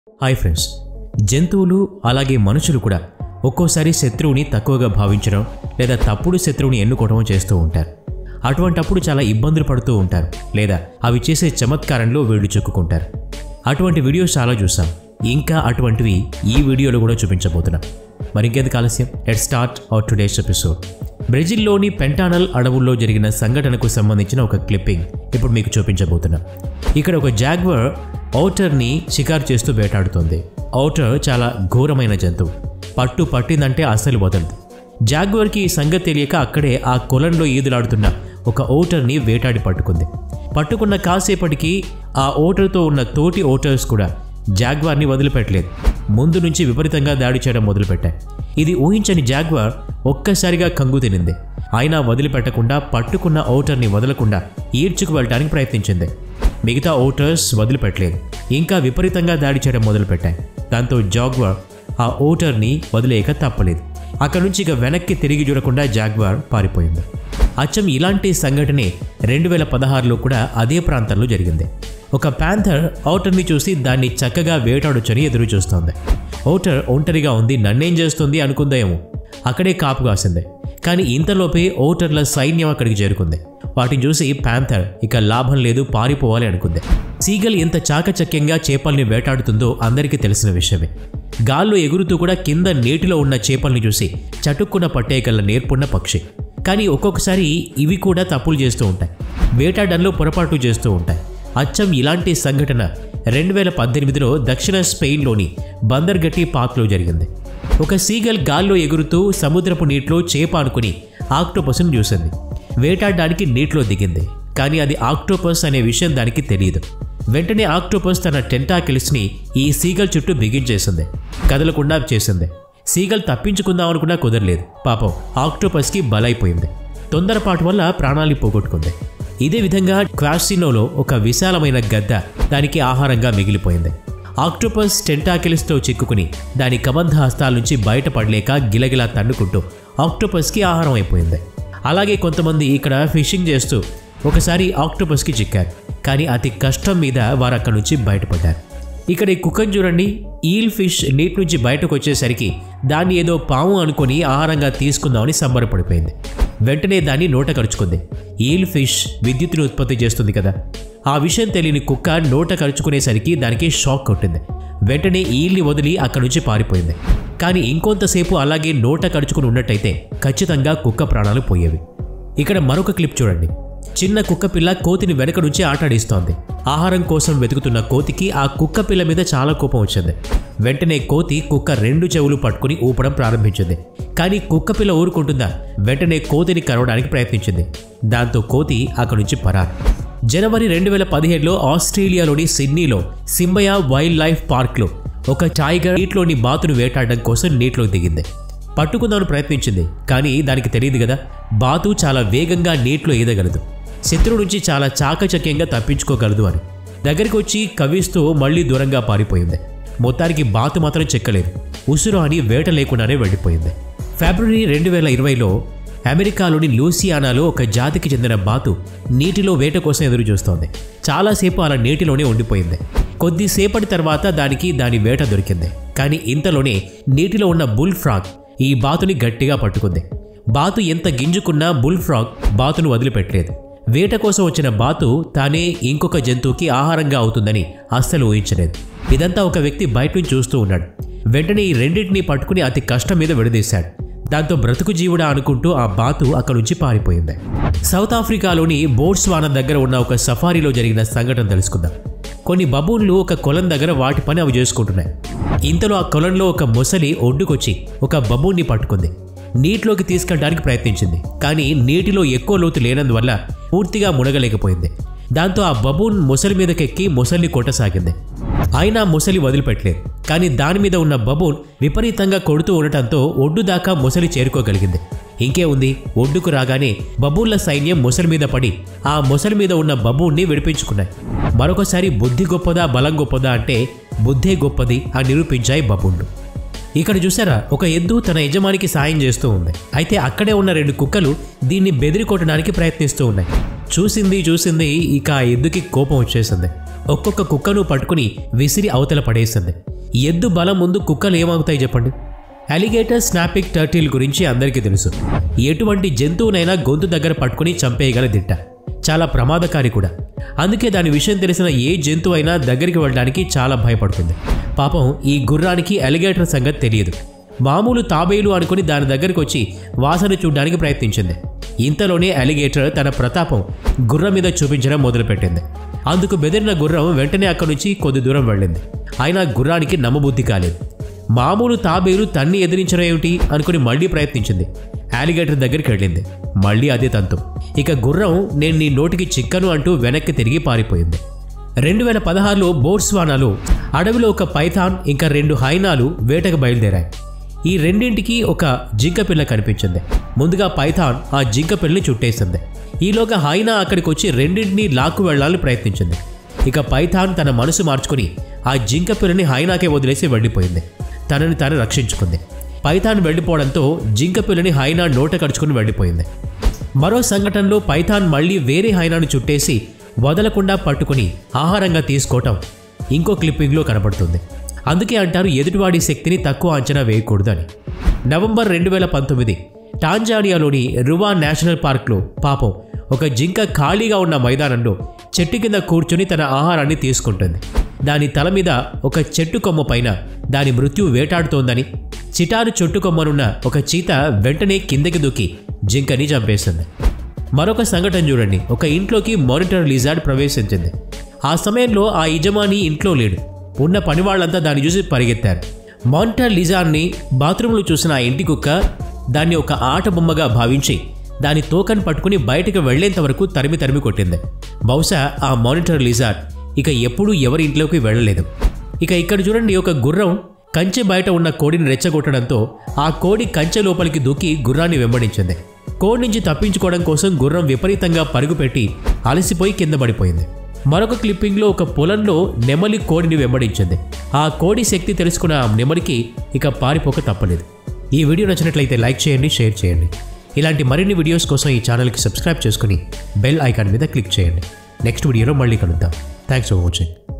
Hi friends, జంతువులు అలాగే మనుషులు కూడా ఒక్కోసారి శత్రువుని తక్కువగా భావించడం లేదా తప్పుడు శత్రువుని ఎన్నుకోవడం చేస్తూ ఉంటారు. అటువంటప్పుడు చాలా ఇబ్బందులు పడుతూ ఉంటారు లేదా అవి చేసే చమత్కారంలో వీళ్ళు చిక్కుకుంటారు. అటువంటి వీడియోస్ చాలా చూసాం. ఇంకా అటువంటివి ఈ వీడియోలో కూడా చూపించబోతున్నాం. మరి ఇంకెందుకు ఆలస్యం, let's start our today's episode. బ్రెజిల్లోని పెంటానల్ అడవుల్లో జరిగిన సంఘటనకు సంబంధించిన ఒక క్లిప్పింగ్ ఇప్పుడు మీకు చూపించబోతున్నాం. ఇక్కడ ఒక జాగ్వర్ ఓటర్ని షికారు చేస్తూ వేటాడుతోంది. ఓటర్ చాలా ఘోరమైన జంతువు. పట్టిందంటే అస్సలు వదలదు. జాగ్వర్కి ఈ సంగతి తెలియక అక్కడే ఆ కొలంలో ఈదులాడుతున్న ఒక ఓటర్ని వేటాడి పట్టుకుంది. పట్టుకున్న కాసేపటికి ఆ ఓటర్తో ఉన్న తోటి ఓటర్స్ కూడా జాగ్వార్ని వదిలిపెట్టలేదు. ముందు నుంచి విపరీతంగా దాడి చేయడం మొదలుపెట్టాయి. ఇది ఊహించని జాగ్వార్ ఒక్కసారిగా కంగు తినింది. అయినా వదిలిపెట్టకుండా పట్టుకున్న ఓటర్ని వదలకుండా ఈడ్చుకు వెళ్ళడానికి ప్రయత్నించింది. మిగతా ఓటర్స్ వదిలిపెట్టలేదు. ఇంకా విపరీతంగా దాడి చేయడం మొదలుపెట్టాయి. దాంతో జాగ్వార్ ఆ ఓటర్ని వదిలేయక తప్పలేదు. అక్కడి నుంచి ఇక వెనక్కి తిరిగి చూడకుండా జాగ్వార్ పారిపోయింది. అచ్చం ఇలాంటి సంఘటనే 2016లో కూడా అదే ప్రాంతంలో జరిగింది. ఒక ప్యాంథర్ ఓటర్ని చూసి దాన్ని చక్కగా వేటాడొచ్చని ఎదురు చూస్తోంది. ఓటర్ ఒంటరిగా ఉంది, నన్నేం చేస్తుంది అనుకుందేమో. అక్కడే కాపు కాసింది. కానీ ఇంతలోపే ఓటర్ల సైన్యం అక్కడికి చేరుకుంది. వాటిని చూసి ప్యాంథర్ ఇక లాభం లేదు, పారిపోవాలి అనుకుంది. సీగల్ ఎంత చాకచక్యంగా చేపల్ని వేటాడుతుందో అందరికీ తెలిసిన విషయమే. గాల్లో ఎగురుతూ కూడా కింద నీటిలో ఉన్న చేపల్ని చూసి చటుక్కున పట్టేయగల నేర్పున్న పక్షి. కానీ ఒక్కొక్కసారి ఇవి కూడా తప్పులు చేస్తూ ఉంటాయి. వేటాడంలో పొరపాటు చేస్తూ ఉంటాయి. అచ్చం ఇలాంటి సంఘటన 2018లో దక్షిణ స్పెయిన్లోని బందర్గట్టి పార్క్లో జరిగింది. ఒక సీగల్ గాల్లో ఎగురుతూ సముద్రపు నీటిలో చేప అనుకుని ఆక్టోపస్ను చూసింది. వేటాడడానికి నీటిలో దిగింది. కానీ అది ఆక్టోపస్ అనే విషయం దానికి తెలియదు. వెంటనే ఆక్టోపస్ తన టెంటాకిల్స్ని ఈ సీగల్ చుట్టూ బిగించేసింది. కదలకుండా చేసింది. సీగల్ తప్పించుకుందాం అనుకున్నా కుదరలేదు. పాపం ఆక్టోపస్కి బలైపోయింది. తొందరపాటు వల్ల ప్రాణాన్ని పోగొట్టుకుంది. ఇదే విధంగా క్వాసినోలో ఒక విశాలమైన గద్ద దానికి ఆహారంగా మిగిలిపోయింది. ఆక్టోపస్ టెంటాకిల్స్తో చిక్కుకుని దాని కబంధ హస్తాల నుంచి బయటపడలేక గిలగిలా తన్నుకుంటూ ఆక్టోపస్కి ఆహారం అయిపోయింది. అలాగే కొంతమంది ఇక్కడ ఫిషింగ్ చేస్తూ ఒకసారి ఆక్టోపస్కి చిక్కారు. కానీ అతి కష్టం మీద వారు అక్కడి నుంచి బయటపడ్డారు. ఇక్కడ ఈ కుక్కను చూడండి. ఈల్ ఫిష్ నీటి నుంచి బయటకు వచ్చేసరికి దాన్ని ఏదో పాము అనుకుని ఆహారంగా తీసుకుందామని సంబరపడిపోయింది. వెంటనే దాన్ని నోట కరుచుకుంది. ఈల్ ఫిష్ విద్యుత్తును ఉత్పత్తి చేస్తుంది కదా. ఆ విషయం తెలియని కుక్క నోట కరుచుకునేసరికి దానికి షాక్ కొట్టింది. వెంటనే ఈల్ని వదిలి అక్కడి నుంచి పారిపోయింది. కానీ ఇంకొంతసేపు అలాగే నోట కరుచుకుని ఉన్నట్టయితే ఖచ్చితంగా కుక్క ప్రాణాలు పోయేవి. ఇక్కడ మరొక క్లిప్ చూడండి. చిన్న కుక్క పిల్ల కోతిని వెనక నుంచి ఆటాడిస్తోంది. ఆహారం కోసం వెతుకుతున్న కోతికి ఆ కుక్క పిల్ల మీద చాలా కోపం వచ్చింది. వెంటనే కోతి కుక్క 2 చెవులు పట్టుకుని ఊపడం ప్రారంభించింది. కానీ కుక్క పిల్ల ఊరుకుంటుందా? వెంటనే కోతిని కరవడానికి ప్రయత్నించింది. దాంతో కోతి అక్కడి నుంచి పరారు. జనవరి 2017లో ఆస్ట్రేలియాలోని సిడ్నీలో సింబయా వైల్డ్ లైఫ్ పార్క్లో ఒక టైగర్ నీటిలోని బాతును వేటాడడం కోసం నీటిలోకి దిగింది. పట్టుకుందామని ప్రయత్నించింది. కానీ దానికి తెలియదు కదా, బాతు చాలా వేగంగా నీటిలో ఈదగలదు, శత్రువు నుంచి చాలా చాకచక్యంగా తప్పించుకోగలదు అని. దగ్గరికి వచ్చి కవ్విస్తూ మళ్లీ దూరంగా పారిపోయింది. మొత్తానికి బాతు మాత్రం చెక్కలేదు. ఉసురు అని వేట లేకుండానే వెళ్ళిపోయింది. ఫిబ్రవరి 2020లో అమెరికాలోని లూసియానాలో ఒక జాతికి చెందిన బాతు నీటిలో వేట కోసం ఎదురు చూస్తోంది. చాలాసేపు అలా నీటిలోనే ఉండిపోయింది. కొద్దిసేపటి తర్వాత దానికి దాని వేట దొరికింది. కానీ ఇంతలోనే నీటిలో ఉన్న బుల్ ఫ్రాగ్ ఈ బాతుని గట్టిగా పట్టుకుంది. బాతు ఎంత గింజుకున్నా బుల్ ఫ్రాగ్ బాతును వదిలిపెట్టలేదు. వేట కోసం వచ్చిన బాతు తానే ఇంకొక జంతువుకి ఆహారంగా అవుతుందని అస్సలు ఊహించలేదు. ఇదంతా ఒక వ్యక్తి బయట నుంచి చూస్తూ ఉన్నాడు. వెంటనే ఈ రెండింటినీ పట్టుకుని అతి కష్టం మీద విడదీశాడు. దాంతో బ్రతుకు జీవుడా అనుకుంటూ ఆ బాతు అక్కడి నుంచి పారిపోయింది. సౌత్ ఆఫ్రికాలోని బోట్స్వానా దగ్గర ఉన్న ఒక సఫారీలో జరిగిన సంఘటన తెలుసుకుందాం. కొన్ని బబూన్లు ఒక కొలం దగ్గర వాటి పని అవి చేసుకుంటున్నాయి. ఇంతలో ఆ కొలంలో ఒక మొసలి ఒడ్డుకొచ్చి ఒక బబూన్ని పట్టుకుంది. నీటిలోకి తీసుకెళ్ళడానికి ప్రయత్నించింది. కానీ నీటిలో ఎక్కువ లోతు లేనందువల్ల పూర్తిగా మునగలేకపోయింది. దాంతో ఆ బబూన్ మొసలి మీదకెక్కి మొసలిని కొట్టసాగింది. అయినా మొసలి వదిలిపెట్టలేదు. కానీ దాని మీద ఉన్న బబూన్ విపరీతంగా కొడుతూ ఉండటంతో ఒడ్డు దాకా మొసలి చేరుకోగలిగింది. ఇంకే ఉంది, ఒడ్డుకు రాగానే బబూన్ల సైన్యం మొసలి మీద పడి ఆ మొసలి మీద ఉన్న బబూన్ని విడిపించుకున్నాయి. మరొకసారి బుద్ధి గొప్పదా బలం గొప్పదా అంటే బుద్ధే గొప్పది అని నిరూపించాయి బబూన్లు. ఇక్కడ చూసారా, ఒక ఎద్దు తన యజమానికి సాయం చేస్తూ ఉంది. అయితే అక్కడే ఉన్న 2 కుక్కలు దీన్ని బెదిరి కొట్టడానికి ప్రయత్నిస్తూ ఉన్నాయి. చూసింది ఇక ఆ ఎద్దుకి కోపం వచ్చేసింది. ఒక్కొక్క కుక్కను పట్టుకుని విసిరి అవతల పడేస్తుంది. ఎద్దు బలం ముందు కుక్కలు ఏమవుతాయి చెప్పండి? అలిగేటర్ స్నాపింగ్ టర్టిల్ గురించి అందరికీ తెలుసు. ఎటువంటి జంతువునైనా గొంతు దగ్గర పట్టుకుని చంపేయగల దిట్ట. చాలా ప్రమాదకారి కూడా. అందుకే దాని విషయం తెలిసిన ఏ జంతువు అయినా దగ్గరికి వెళ్ళడానికి చాలా భయపడుతుంది. పాపం ఈ గుర్రానికి అలిగేటర్ సంగతి తెలియదు. మామూలు తాబేలు అనుకుని దాని దగ్గరికి వచ్చి వాసన చూడడానికి ప్రయత్నించింది. ఇంతలోనే అలిగేటర్ తన ప్రతాపం గుర్రం మీద చూపించడం మొదలుపెట్టింది. అందుకు బెదిరిన గుర్రం వెంటనే అక్కడి నుంచి కొద్ది దూరం వెళ్ళింది. అయినా గుర్రానికి నమ్మబుద్ధి కాలేదు. మామూలు తాబేలు తన్ని ఎదిరించడం ఏమిటి అనుకుని మళ్లీ ప్రయత్నించింది. అలిగేటర్ దగ్గరికి వెళ్ళింది. మళ్లీ అదే తంతు. ఇక గుర్రం నేను నీ నోటికి చిక్కను అంటూ వెనక్కి తిరిగి పారిపోయింది. 2016లో బోట్స్వానాలో అడవిలో ఒక పైథాన్ ఇంకా 2 హైనాలు వేటకు బయలుదేరాయి. ఈ రెండింటికి ఒక జింక పిల్ల కనిపించింది. ముందుగా పైథాన్ ఆ జింక పిల్లని చుట్టేసింది. ఈలోగా హైనా అక్కడికి వచ్చి రెండింటినీ లాక్కు వెళ్లాలని ప్రయత్నించింది. ఇక పైథాన్ తన మనసు మార్చుకుని ఆ జింక పిల్లని హైనాకే వదిలేసి వెళ్ళిపోయింది. తనని తాను రక్షించుకుంది. పైథాన్ వెళ్ళిపోవడంతో జింక పిల్లని హైనా నోట కడుచుకుని వెళ్ళిపోయింది. మరో సంఘటనలో పైథాన్ మళ్లీ వేరే హైనాను చుట్టేసి వదలకుండా పట్టుకుని ఆహారంగా తీసుకోవటం ఇంకో క్లిప్పింగ్లో కనబడుతుంది. అందుకే అంటారు ఎదుటివాడి శక్తిని తక్కువ అంచనా వేయకూడదని. నవంబర్ 2019 టాంజానియాలోని రువా నేషనల్ పార్క్లో పాపం ఒక జింక ఖాళీగా ఉన్న మైదానంలో చెట్టు కింద కూర్చుని తన ఆహారాన్ని తీసుకుంటుంది. దాని తల మీద ఒక చెట్టు కొమ్మ పైన దాని మృత్యు వేటాడుతోందని చిటారు చెట్టు కొమ్మనున్న ఒక చీత వెంటనే కిందకి దూకి జింకని చంపేస్తుంది. మరొక సంఘటన చూడండి. ఒక ఇంట్లోకి మానిటర్ లిజార్డ్ ప్రవేశించింది. ఆ సమయంలో ఆ యజమాని ఇంట్లో లేడు. ఉన్న పనివాళ్లంతా దాన్ని చూసి పరిగెత్తారు. మానిటర్ లిజార్డ్ని బాత్రూంలో చూసిన ఆ ఇంటి కుక్క దాన్ని ఒక ఆట బొమ్మగా భావించి దాని తోకను పట్టుకుని బయటకు వెళ్లేంత వరకు తరిమి కొట్టింది. బహుశా ఆ మానిటర్ లిజార్డ్ ఇక ఎప్పుడూ ఎవరి ఇంట్లోకి వెళ్ళలేదు. ఇక ఇక్కడ చూడండి, ఒక గుర్రం కంచె బయట ఉన్న కోడిని రెచ్చగొట్టడంతో ఆ కోడి కంచె లోపలికి దూకి గుర్రాన్ని వెంబడించింది. కోడి నుంచి తప్పించుకోవడం కోసం గుర్రం విపరీతంగా పరుగుపెట్టి అలసిపోయి కింద పడిపోయింది. మరొక క్లిప్పింగ్లో ఒక పొలంలో నెమలి కోడిని వెంబడించింది. ఆ కోడి శక్తి తెలుసుకున్న ఆ నెమలికి ఇక పారిపోక తప్పలేదు. ఈ వీడియో నచ్చినట్లయితే లైక్ చేయండి, షేర్ చేయండి. ఇలాంటి మరిన్ని వీడియోస్ కోసం ఈ ఛానల్కి సబ్స్క్రైబ్ చేసుకుని బెల్ ఐకాన్ మీద క్లిక్ చేయండి. నెక్స్ట్ వీడియోలో మళ్ళీ కలుద్దాం. Thanks for watching.